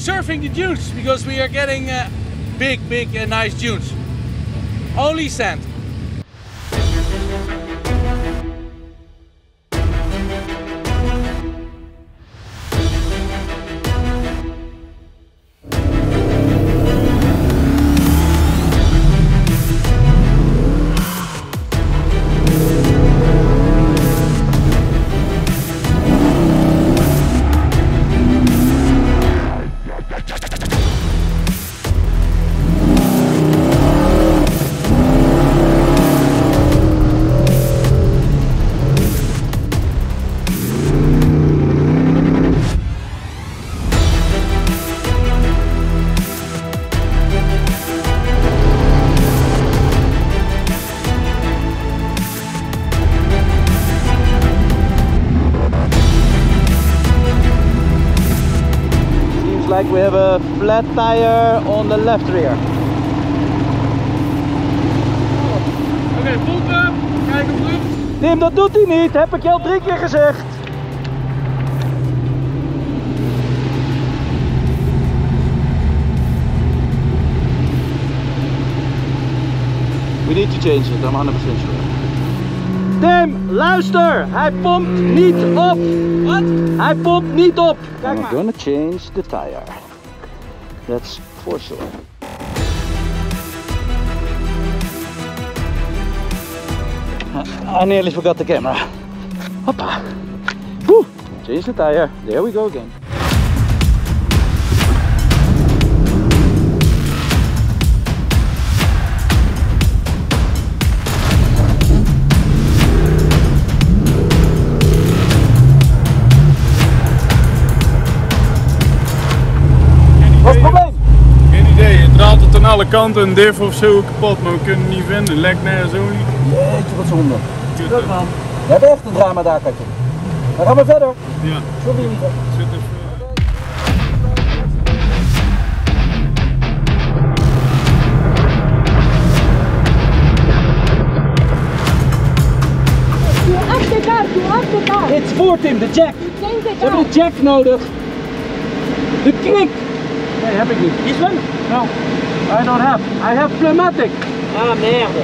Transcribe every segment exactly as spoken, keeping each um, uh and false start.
surfing the dunes because we are getting uh, big, big and nice dunes. Only sand. Like we have a flat tire on the left rear. Oké, okay, pompen. Kijk of het lukt. Tim, dat doet hij niet. Heb ik je al drie keer gezegd. We need to change it, I'm one hundred percent sure. Tim, luister! Hij pompt niet op! Wat? Hij pompt niet op! Kijk I'm maar. gonna change the tire. That's for sure. I nearly forgot the camera. Hoppa! Woo! Change the tire. There we go again. Wat is het probleem? Geen idee, het draait tot aan alle kanten, een diff of zo kapot, maar we kunnen het niet vinden. Lekt nergens zo niet. Jeetje, wat zonde. Terug man. We hebben echt een drama daar, Katje. Dan gaan we verder. Ja. Sorry, lieve. Zit even... Doe achterkant, doe achterkant. Dit is voor Tim, de jack. We hebben de jack nodig. De knik. Nee, heb ik niet. This one? No. I don't have. I have pneumatic. Ah, merde.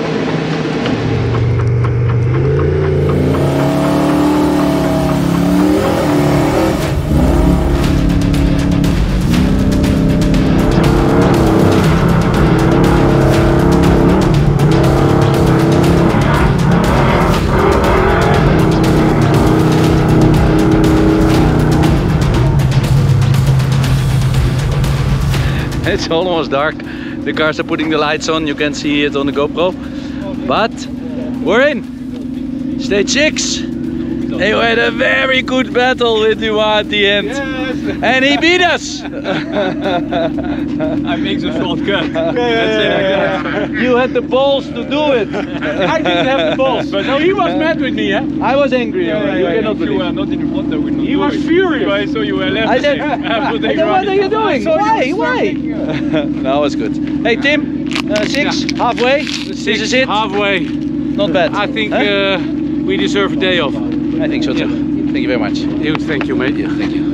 It's almost dark. The cars are putting the lights on. You can see it on the GoPro. But we're in stage six. They had a very good battle with Duan at the end. Yes. And he beat us. I make the shortcut. That's it. You had the balls to do it. I didn't have the balls. But no, he was mad with me, huh? I was angry. Yeah, you yeah, cannot if you believe. were not in front, I would not He do was it. furious. I saw you were left. I said, I I said, what are you doing? Why? Why? No, it's good. Hey Tim, uh, six, Yeah. halfway. Six, This is it. halfway. Not bad. I think Huh? uh, we deserve a day off. I think so too. Yeah. Thank you very much. Dude, thank you, mate. Thank you.